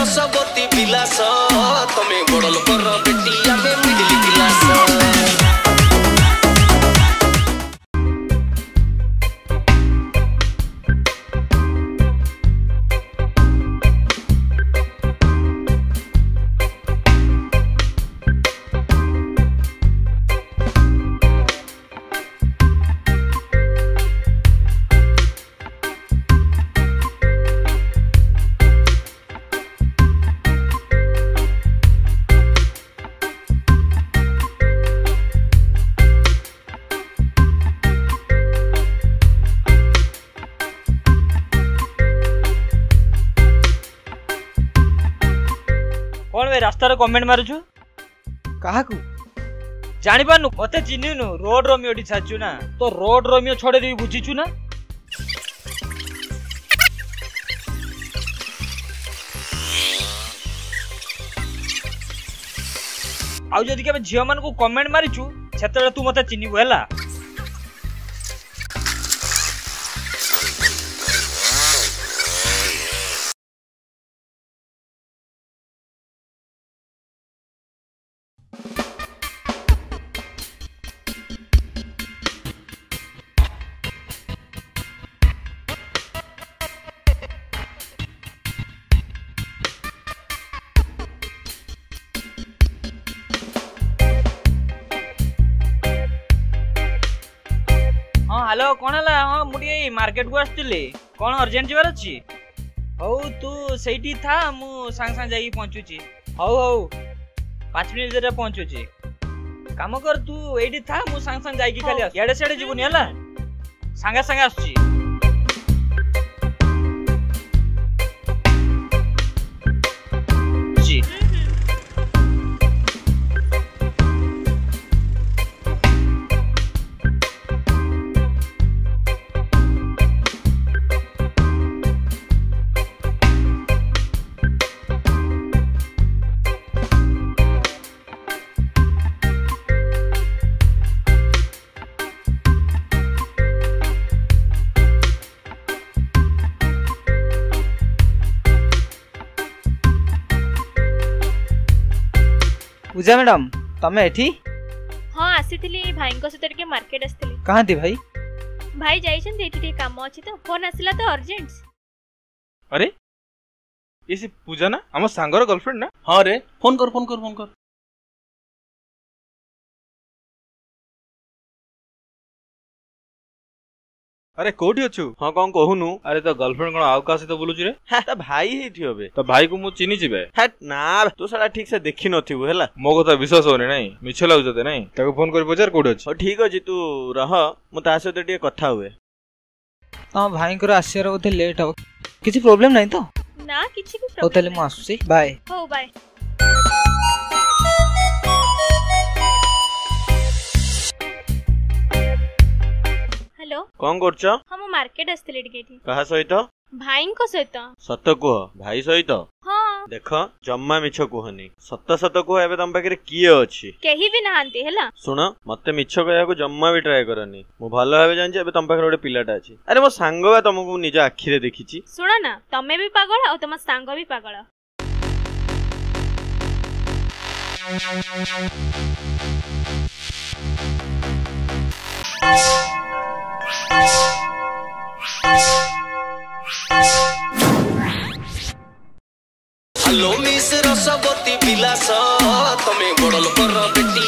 रसवती विलास तमे बड़ लोकर बेटी आमे मिडिल क्लास। कौन वे रास्तार कमेंट मारुछु कहा को जानी पानु मते चिन्हिनु रोड रोमियो डी छाचु ना तो रोड रोमियो छोड़े देबी बुझिछु ना। आउ जदी के झियो मान को कमेंट मारिछु सेतले तू मते चिन्हिबु हैला। हाँ हेलो कौन है? हाँ मुझे मार्केट को आसती कौन अर्जेंट जबार अच्छी हौ तू सही था मु सांग सांग जाई पहुंचुची। हौ हौ 5 मिनट जरा पहुंचुची काम कर तू एडी था मु सांग सांग जाई खाली याडे सेडे जीवनी हला सांगा सांगा आसुची। जी पूजा मैडम तमे एठी? हाँ आसीथिली भाई को सहित टिके मार्केट आसीथिली। कहां थी भाई? भाई जाइछन एठी टिके काम अछि तो फोन आसिला तो अर्जेंट। अरे ये से पूजा ना हम सांगर गर्लफ्रेंड ना? हाँ रे फोन कर फोन कर फोन कर। अरे कोठी अछु? हाँ कौन कहूनु? अरे तो गर्लफ्रेंड कोन आउ का से तो बोलुची रे? हां त भाई हेठी होबे। तो भाई को मु चिनी जिबे। हट ना तू साला ठीक से देखि नथिबु हैला। मो कथा विश्वास होने नहीं मिछ लागु जते नहीं ताको फोन कर पचार कोठी अछि। हो ठीक अछि तू रह मु ता से टिके कथा हुए। हां भाई को आसियार बोथे लेट हो किछि प्रॉब्लम नहीं तो? ना किछि भी ओ तले मु आसुसी बाय। हो बाय। हेलो कौन करछ? हम मार्केट आसीथिली टिके एठी। कहा सहित? भाई को सहित। सत कुह भाई सहित? हाँ देख जम्मा मिछ कुहनी सत सत कुह एबे तम पाखरे किए अछि? केही भी नहांती हैला। सुन मते मिछ कहया को जम्मा भी ट्राई करनी मु भलो भाबे जानछि एबे तम पाखरे गोटे पिलाटा अछि। अरे मो सांगवा तुमको निज आखि रे देखिछि। सुन ना तमे भी पागल और तुम सांग भी पागल। हेलो मिस रसवती विलास तमे बड़ लोकर बेटी